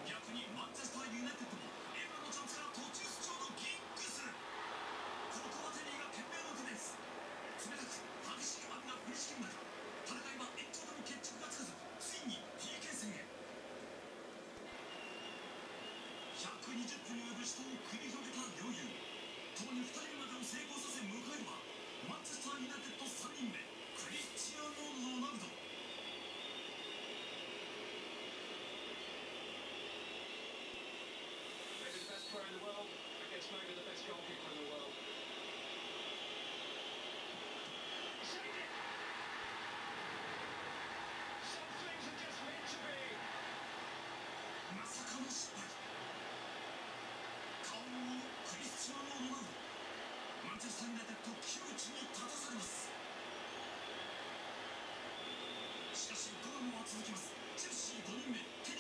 逆にマンチェスターユナイテッドもエムバペのチャンスから途中出場のギングス。ここはテリーが懸命のディフェンス。冷たく激しい雨が降りしきる中、戦いは延長でも決着がつかず、ついに PK 戦へ。120分に及ぶ死闘を繰り広げた両雄、共に2人目までを成功させ迎えるはマンチェスターユナイテッド3人目、クリスチアーノ・ロナウド。 Player in the world against maybe the best goalkeeper in the world. Saved it! Some things are just meant to be. まさかの失敗。顔を覆うクリスチアーノ・ロナウド。マンチェスターユナイテッド窮地に立たされます。しかしドラマは続きます。チェルシー5人目